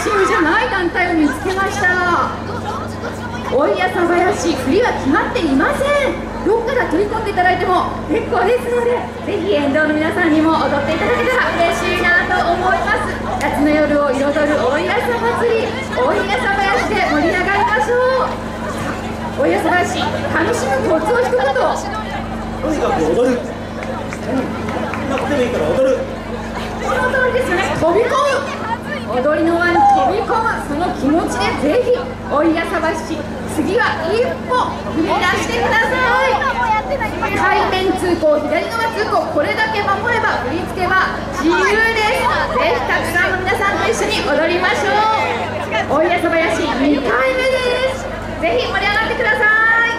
チームじゃない団体を見つけました。おいやさばやし、振りは決まっていません。どっから取り込んでいただいても結構ですので、ぜひ沿道の皆さんにも踊っていただけたら嬉しいなと思います。夏の夜を彩るおいやさ祭り、おいやさばやしで盛り上がりましょう。おいやさばやし、楽しむコツを一言。 とにかく踊る。なくてもいいから踊る。 その通りですよね。飛び込む。踊りの輪に飛び込む、その気持ちでぜひおいやさばし、次は一歩踏み出してください。背面通行、左側通行、これだけ守れば振り付けは自由です。ぜひたくさんの皆さんと一緒に踊りましょう。おいやさばやし2回目です。ぜひ盛り上がってください。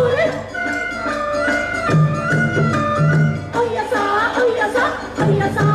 おいやさ